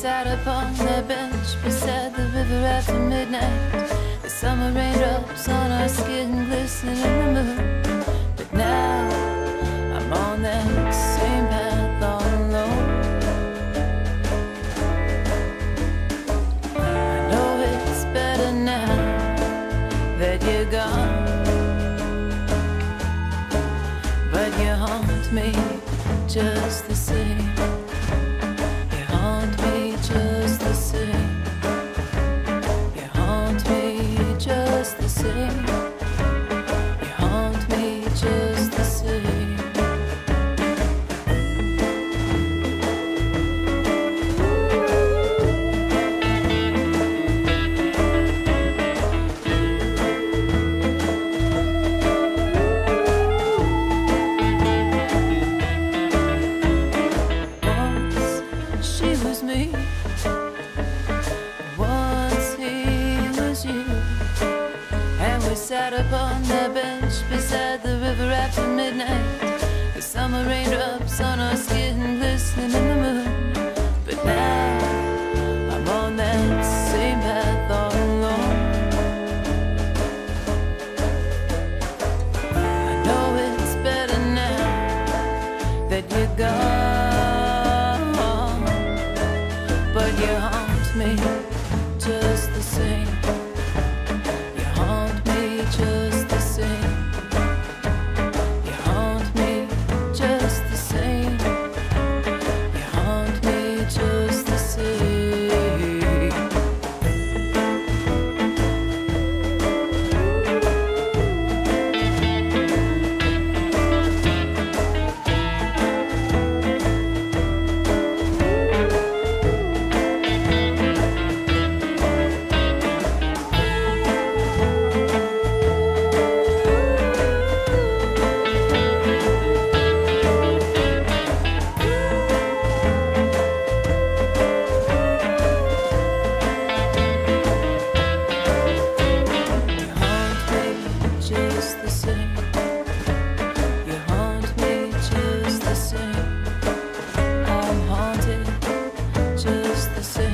sat upon that bench beside the river after midnight. The summer raindrops on our skin glistening in the moon. But now I'm on that same path all alone. I know it's better now that you're gone, but you haunt me just the same. You haunt me just the same. You haunt me just the same. You haunt me just the same. Me. Once he was you, and we sat upon that bench beside the river after midnight. The summer raindrops on our skin glistening in the moon. But now I'm on that same path all alone. I know it's better now that you're gone, but you haunt me just the same. You haunt me just the same. You haunt me just the same. You haunt me just the same. Just the same. You haunt me just the same. I'm haunted just the same.